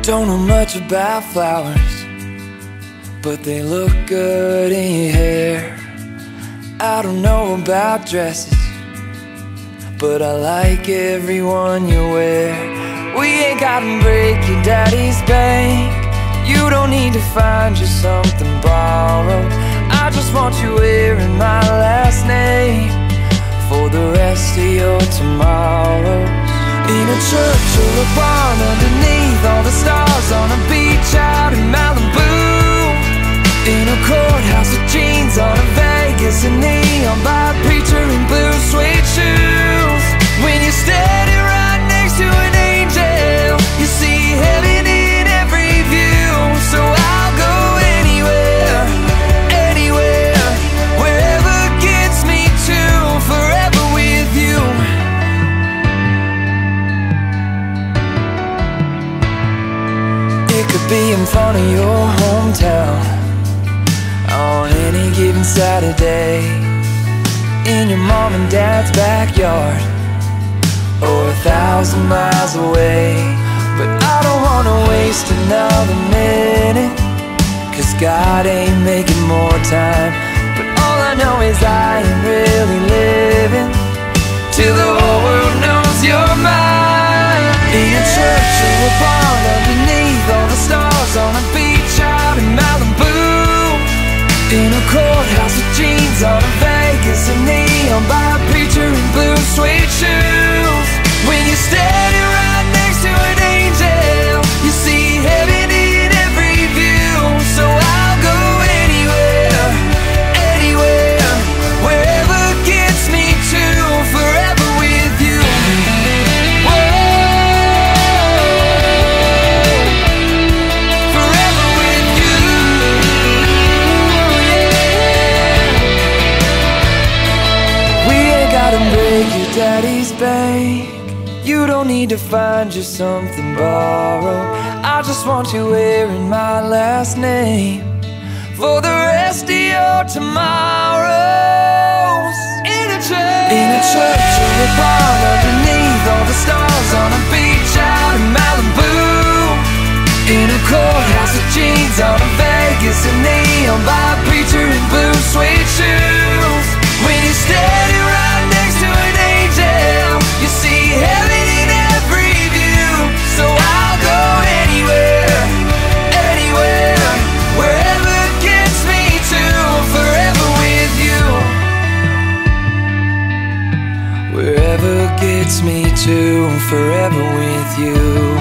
Don't know much about flowers, but they look good in your hair. I don't know about dresses, but I like every one you wear. We ain't gotta break your daddy's bank. You don't need to find you something borrowed. I just want you wearing my last name for the rest of your tomorrows. In a church or a barn, underneath all the stars, on a beach out in Malibu. In a courthouse with jeans on, a Vegas and neon by a preacher in blue suede shoes. When you're standing right next to an angel, you see heaven in every view. So I'll go anywhere, anywhere, wherever gets me to, forever with you. It could be in front of your hometown on any given Saturday, in your mom and dad's backyard, or 1,000 miles away. But I don't wanna waste another minute, 'cause God ain't making more time. But all I know is I ain't really living till the whole world knows you're mine. In a church or a barn, underneath all the stars, on a beach out in Malibu. In a courthouse with jeans on, a Vegas and neon by a preacher in blue suede shoes. When you're standing right next to an angel, you see heaven in every view. So I'll go anywhere, anywhere, wherever gets me to, forever with you. Daddy's bank. You don't need to find you something borrowed. I just want you wearing my last name for the rest of your tomorrows. In a church or a barn, underneath all the stars, on a beach out in Malibu. In a courthouse with jeans on, a Vegas and neon by a preacher in blue suede shoes. When you're standing right next to an angel, you see heaven in every view. So I'll go anywhere, anywhere, wherever gets me to, forever with you. Wherever gets me to, forever with you.